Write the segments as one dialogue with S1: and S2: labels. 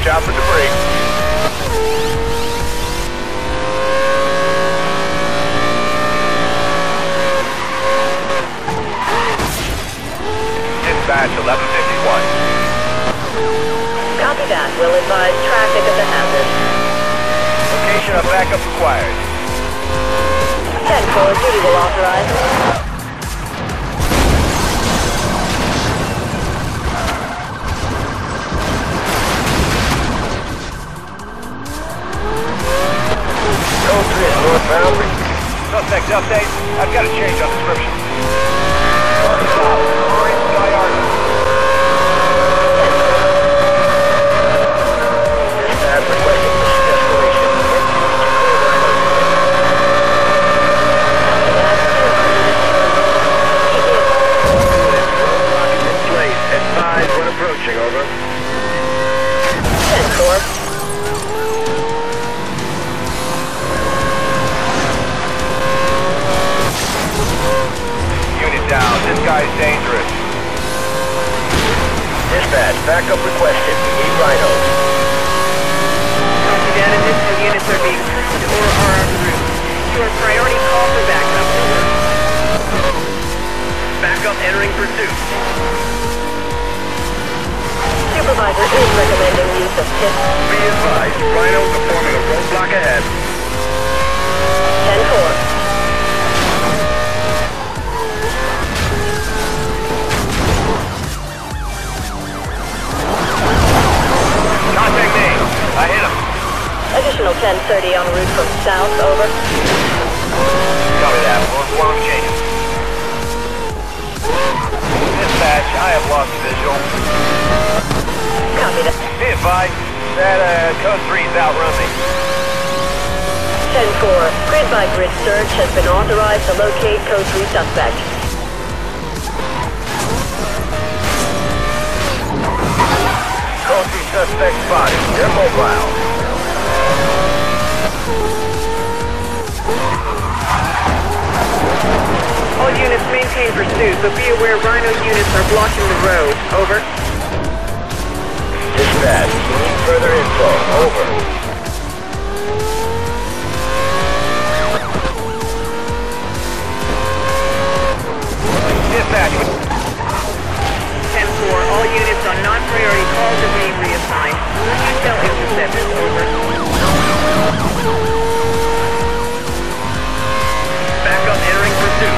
S1: Watch out for debris. Dispatch 1151.
S2: Copy that. We'll advise traffic of the hazard.
S1: Location of backup required.
S2: 10-4, duty will authorize.
S1: Code 3 is northbound. Suspect update. I've got a change on description. Orange Sky Argus. Dispatch requesting escalation. Advise when approaching, over.
S2: 10-4.
S1: Unit down. This guy's dangerous. Dispatch, backup requested. We need rhinos.
S3: Copy that. Additional units are being pursued or are en route. Your priority call for backup. Over.
S1: Backup entering pursuit.
S2: Supervisor is recommending use of PIP.
S1: Be advised, rhinos are forming a roadblock ahead.
S2: 10-4.
S1: Contact me. I hit him.
S2: Additional 1030 en route from south, over.
S1: Copy that. Long change. Dispatch, I have lost visual.
S2: Copy that.
S1: Be advised, that code 3's outrun me.
S2: 10-4, grid-by-grid search has been authorized to locate Code 3 suspect.
S1: Code 3 suspect spotted. They're mobile.
S3: All units maintain pursuit, but be aware rhino units are blocking the road. Over.
S1: Dispatch, we need further info. Over. Dispatch.
S3: 10-4, all units on non-priority calls are being reassigned. Intel intercepted. Over.
S1: Backup entering pursuit.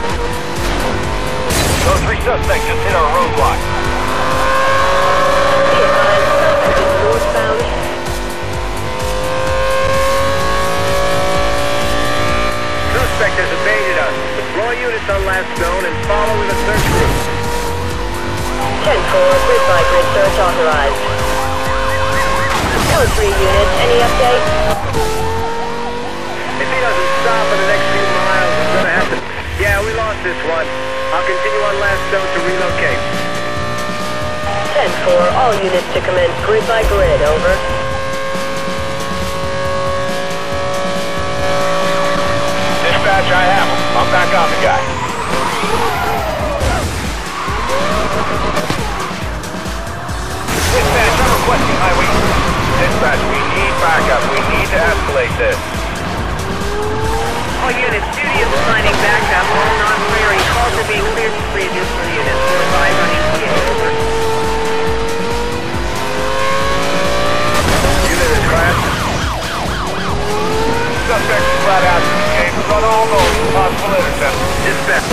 S1: Code 3 suspect just hit our roadblock.
S2: Northbound.
S1: Suspect has evaded us. Deploy units on last zone and follow in the search route.
S2: 10-4, grid-by-grid search authorized. Code 3 units, any update?
S1: If he doesn't stop in the next few miles, we're gonna have to... Yeah, we lost this one. I'll continue on last zone to relocate.
S2: 10-4, all units to commence grid-by-grid, over.
S1: Dispatch, I have him. I'm back on the guy. Dispatch, I'm requesting highway. Dispatch, we need backup. We need to escalate this.
S3: All units, duty is assigning backup. All non-priority calls are being cleared to free additional units. We're advised on ETA. Over.
S1: Unit is crashed. Suspect is flat out to escape. Run all those possible intercepts. Dispatch.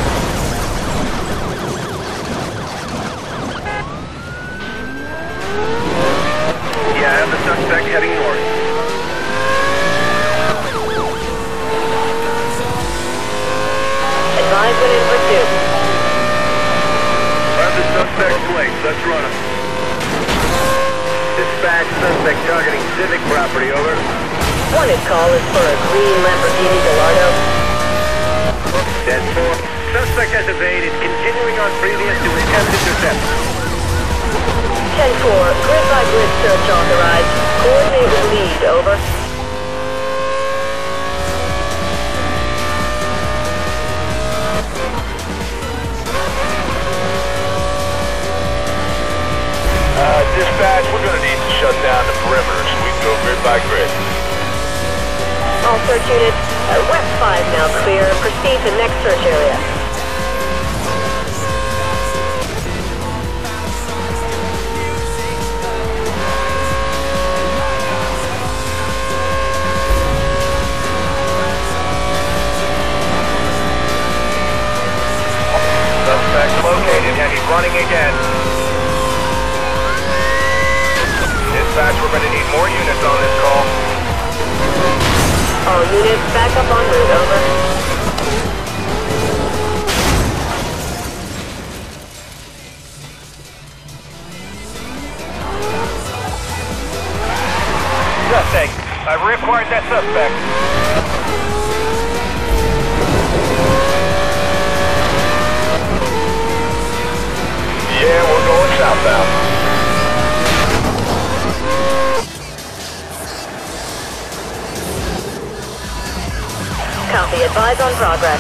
S1: Yeah, I have the suspect heading north.
S2: Advise when in pursuit.
S1: I have the suspect's plate. Let's run him. Dispatch, suspect targeting civic property, over.
S2: Wanted call is for a green Lamborghini Gallardo.
S1: 10-4. Suspect has evaded, continuing on previous to attempt intercept.
S2: 10-4, grid-by-grid search authorized. Coordinate with lead, over.
S1: Dispatch, we're gonna need to shut
S4: shut down the perimeter so we can go grid by grid.
S2: All search units, West 5 now clear. Proceed to next search area.
S1: Suspect located and he's running again. Dispatch, we're going to need more units on this call.
S2: All units back up en route, over.
S1: Suspect, I've reacquired that suspect.
S4: Yeah, we're going southbound.
S2: Copy, advise on progress.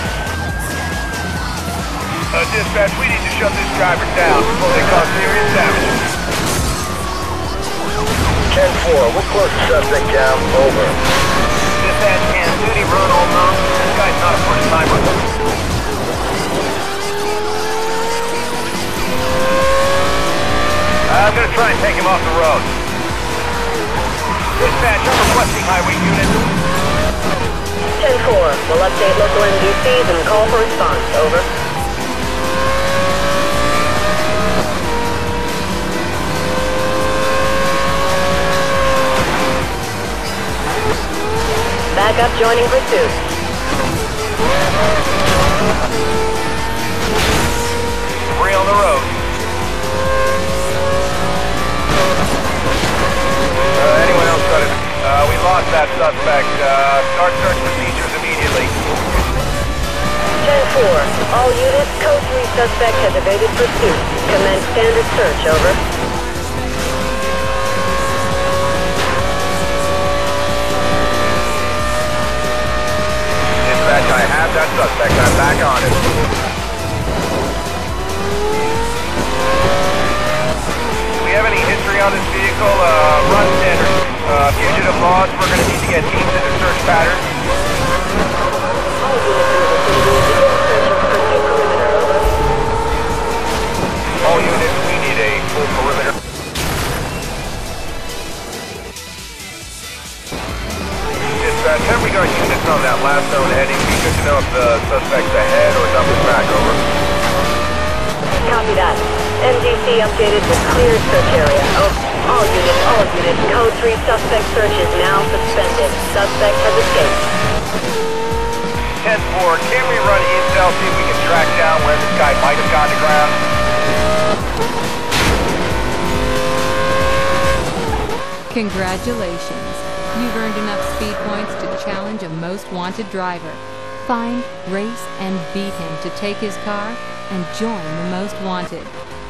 S1: Dispatch, we need to shut this driver down before they cause serious damage.
S4: 10-4, we'll close the suspect down. Over.
S1: Dispatch, can duty run all night? This guy's not a first timer. I'm gonna try and take him off the road. Dispatch, I'm requesting highway units.
S2: 10-4, we'll update local MDCs and call for response, over. Back up joining pursuit.
S1: Three on the road. Anyone else got it? We lost that suspect. Start search procedures immediately.
S2: 10-4, all units, code 3 suspect has evaded pursuit. Commence standard search, over.
S1: Dispatch, I have that suspect. I'm back on it. Do we have any history on this vehicle? Run standard. Fugitive lost. We're going to need to get teams into search pattern.
S2: All units in the vicinity begin search of pursuit perimeter, over.
S1: All units, we need a full perimeter. Dispatch, have we got units on that last zone heading? Be good to know if the suspect's ahead or up his back, over.
S2: Copy that. MDC updated with clear search area. All units, code 3 suspect search is now suspended. Suspect has escaped.
S1: 10-4, can we run intel, see if we can track down where this guy might have gone to ground?
S5: Congratulations. You've earned enough speed points to challenge a most wanted driver. Find, race, and beat him to take his car and join the most wanted.